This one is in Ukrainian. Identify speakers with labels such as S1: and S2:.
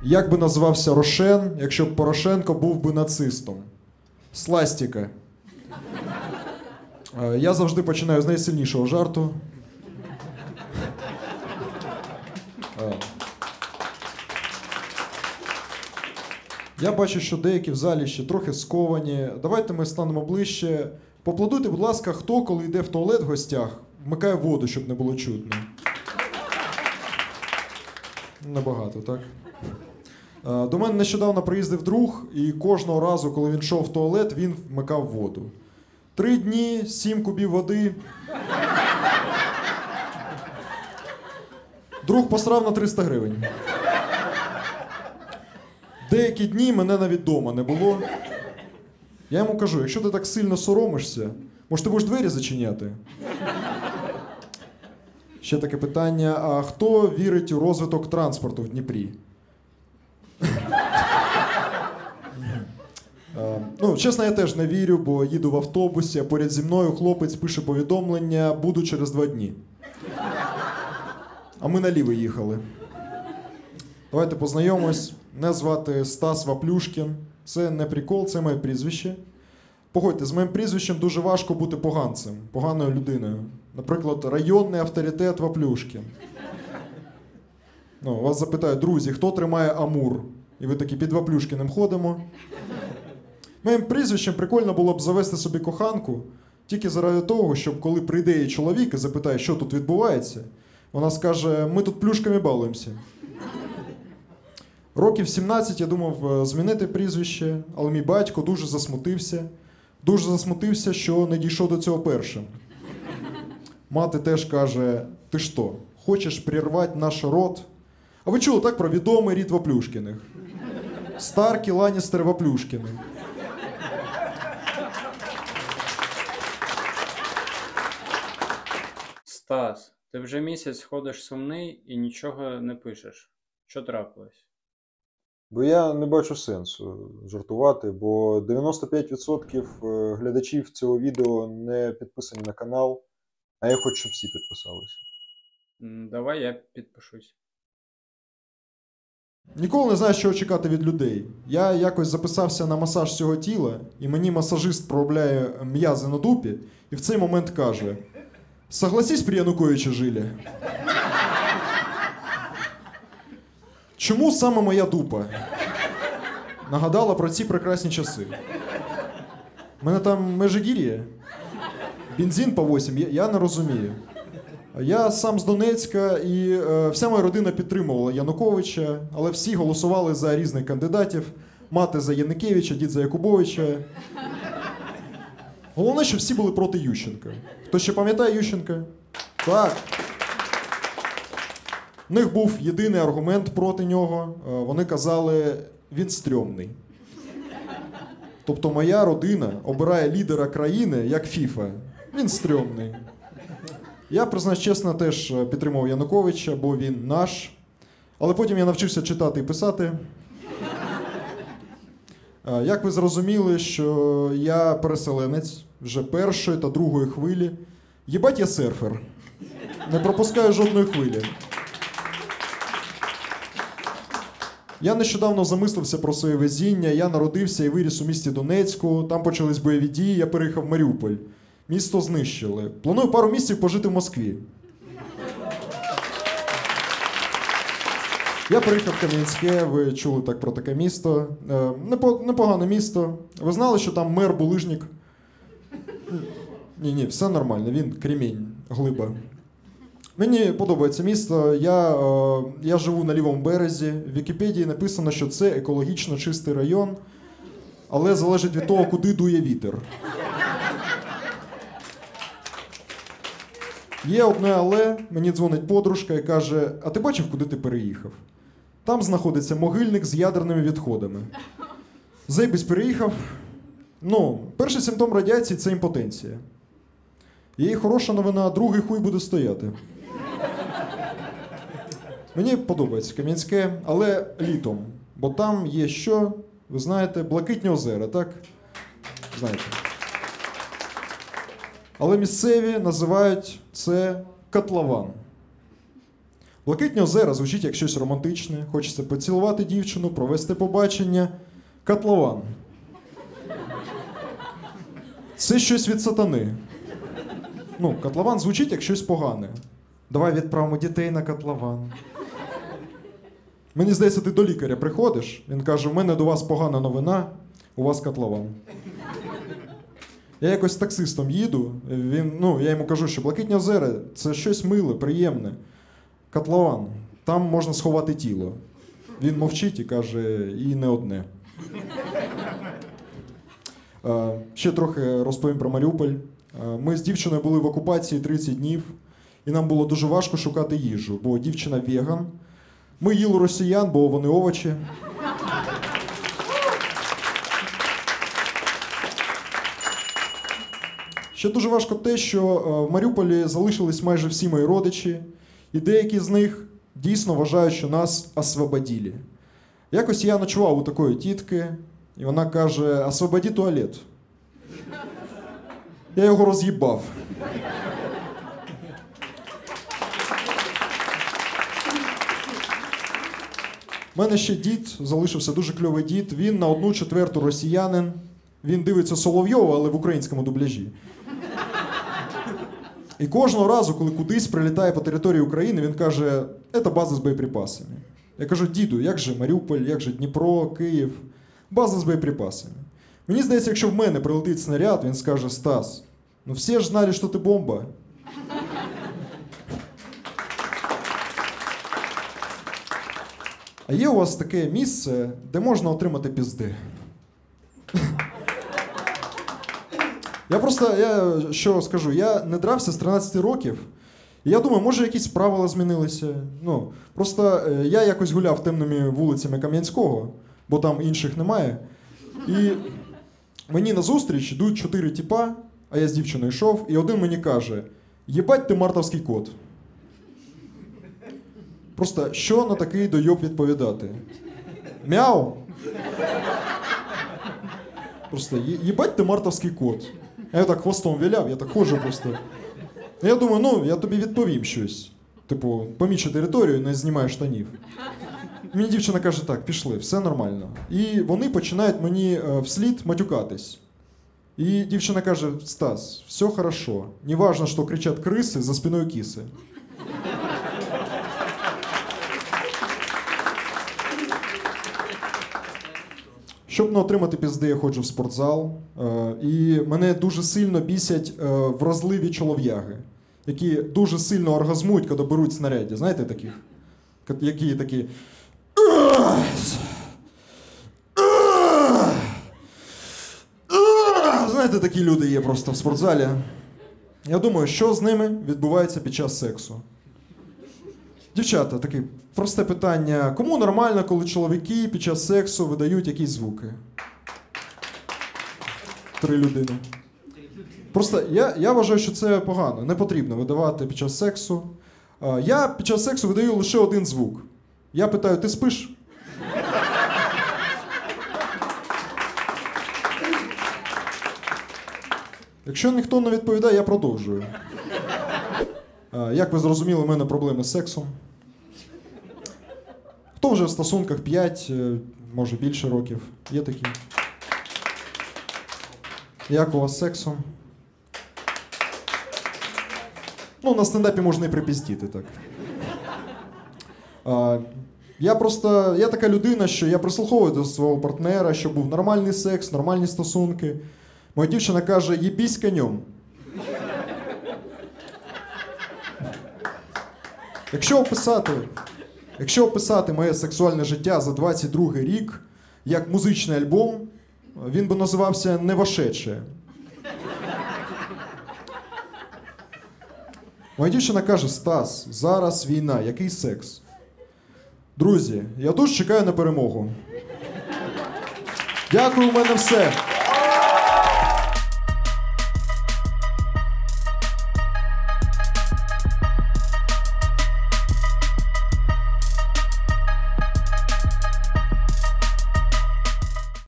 S1: Як би називався Рошен, якщо б Порошенко був би нацистом? Сластіка. Я завжди починаю з найсильнішого жарту. Я бачу, що деякі в залі ще трохи сковані. Давайте ми станемо ближче. Поаплодуйте, будь ласка, хто, коли йде в туалет в гостях, вмикає воду, щоб не було чутно. Небагато, так? До мене нещодавно приїздив друг, і кожного разу, коли він йшов в туалет, він вмикав воду. 3 дні, 7 кубів води. Друг посрав на 300 гривень. Деякі дні мене навіть вдома не було. Я йому кажу, якщо ти так сильно соромишся, може ти будеш двері зачиняти? Ще таке питання, а хто вірить у розвиток транспорту в Дніпрі? Ну, чесно, я теж не вірю, бо їду в автобусі, а поряд зі мною хлопець пише повідомлення «Буду через 2 дні». А ми наліво їхали. Давайте познайомимось. Мене звати Стас Ваплюшкін. Це не прикол, це моє прізвище. Погодьте, з моїм прізвищем дуже важко бути поганцем, поганою людиною. Наприклад, районний авторитет Ваплюшкін. Ну, вас запитають, друзі, хто тримає Амур? І ви такі під Ваплюшкіним ходимо. Моїм прізвищем прикольно було б завести собі коханку, тільки заради того, щоб коли прийде її чоловік і запитає, що тут відбувається, вона скаже, ми тут плюшками балуємося. Років 17 я думав змінити прізвище, але мій батько дуже засмутився. Дуже засмутився, що не дійшов до цього першим. Мати теж каже, ти що, хочеш прірвати наш род? А ви чули так про відомий рід Ваплюшкіних? Старкі Ланністери Ваплюшкіни.
S2: Стас, ти вже місяць ходиш сумний і нічого не пишеш. Що трапилось?
S3: Бо я не бачу сенсу жартувати, бо 95% глядачів цього відео не підписані на канал, а я хочу, щоб всі підписалися.
S2: Давай я підпишусь.
S1: Ніколи не знаю, що чекати від людей. Я якось записався на масаж цього тіла, і мені масажист проробляє м'язи на дупі, і в цей момент каже, согласись, при Януковичі жили. Чому саме моя дупа нагадала про ці прекрасні часи? У мене там Межигір'я, бензин по 8, я не розумію. Я сам з Донецька, і вся моя родина підтримувала Януковича, але всі голосували за різних кандидатів. Мати за Яникевича, дід за Якубовича. Головне, що всі були проти Ющенка. Хто ще пам'ятає Ющенка? Так. У них був єдиний аргумент проти нього. Вони казали, він стрьомний. Тобто моя родина обирає лідера країни, як FIFA. Він стрьомний. Я, признаюсь чесно, теж підтримував Януковича, бо він наш. Але потім я навчився читати і писати. Як ви зрозуміли, що я переселенець вже першої та другої хвилі. Єбать, я серфер. Не пропускаю жодної хвилі. Я нещодавно замислився про своє везіння. Я народився і виріс у місті Донецьку. Там почались бойові дії, я переїхав в Маріуполь. Місто знищили. Планую пару місяців пожити в Москві. Я приїхав в Кам'янське, ви чули так про таке місто. Непогане місто. Ви знали, що там мер Булижник? Ні, все нормально, він кремінь, глиба. Мені подобається місто, я живу на лівому березі. В Вікіпедії написано, що це екологічно чистий район, але залежить від того, куди дує вітер. Є одне але, мені дзвонить подружка і каже, а ти бачив, куди ти переїхав? Там знаходиться могильник з ядерними відходами. Зайбись переїхав. Ну, перший симптом радіації – це імпотенція. Є хороша новина, другий хуй буде стояти. Мені подобається Кам'янське, але літом. Бо там є що, ви знаєте, Блакитні озера, так? Знаєте. Але місцеві називають це котлован. Блакитні озера звучить як щось романтичне. Хочеться поцілувати дівчину, провести побачення. Котлован. Це щось від сатани. Ну, котлован звучить як щось погане. Давай відправимо дітей на котлован. Мені здається, ти до лікаря приходиш, він каже, у мене до вас погана новина, у вас котлован. Я якось з таксистом їду, я йому кажу, що Блакитні озера – це щось миле, приємне. Котлован, там можна сховати тіло. Він мовчить і каже, і не одне. Ще трохи розповім про Маріуполь. Ми з дівчиною були в окупації 30 днів, і нам було дуже важко шукати їжу, бо дівчина веган. Ми їли росіян, бо вони овочі. Ще дуже важко те, що в Маріуполі залишились майже всі мої родичі, і деякі з них дійсно вважають, що нас освободили. Якось я ночував у такої тітки, і вона каже, освободи туалет. Я його роз'їбав. У мене ще дід, залишився дуже кльовий дід, він на 1/4 росіянин, він дивиться Соловйова, але в українському дубляжі. І кожного разу, коли кудись прилітає по території України, він каже, це база з боєприпасами. Я кажу, діду, як же Маріуполь, як же Дніпро, Київ, база з боєприпасами. Мені здається, якщо в мене прилетить снаряд, він скаже, Стас, ну всі ж знали, що ти бомба. А є у вас таке місце, де можна отримати пізди? Я що скажу, я не дрався з 13 років, і я думаю, може якісь правила змінилися. Просто я якось гуляв темними вулицями Кам'янського, бо там інших немає. І мені назустріч йдуть 4 тіпа, а я з дівчиною йшов, і один мені каже, єбать ти мартовський кот. Просто що на такий дойоб відповідати? Мяу! Просто їбать ти мартовський кот. А я так хвостом віляв, я так ходжу просто. Я думаю, я тобі відповім щось. Типу, помічу територію, не знімаю штанів. Мені дівчина каже, так, пішли, все нормально. І вони починають мені вслід матюкатись. І дівчина каже, Стас, все хорошо. Не важно, що кричать криси за спиною киси. Щоб не отримати пізди, я ходжу в спортзал. І мене дуже сильно бісять вразливі чолов'яги, які дуже сильно оргазмують, коли беруть снаряддя. Знаєте таких? Які такі... Знаєте, такі люди є просто в спортзалі. Я думаю, що з ними відбувається під час сексу. Дівчата, таке просте питання. Кому нормально, коли чоловіки під час сексу видають якісь звуки? 3 людини. Просто я вважаю, що це погано. Не потрібно видавати під час сексу. Я під час сексу видаю лише один звук. Я питаю, ти спиш? Якщо ніхто не відповідає, я продовжую. Як ви зрозуміли, у мене проблеми з сексом. Хто вже в стосунках 5, може більше років? Є такі? Як у вас з сексом? На стендапі можна і припіздіти, так. Я така людина, що я прислуховую до свого партнера, щоб був нормальний секс, нормальні стосунки. Моя дівчина каже, їбісь конем. Якщо описати моє сексуальне життя за 22-й рік як музичний альбом, він би називався «Не вошедше». Моя дівчина каже, Стас, зараз війна, який секс? Друзі, я дуже чекаю на перемогу. Дякую, у мене все.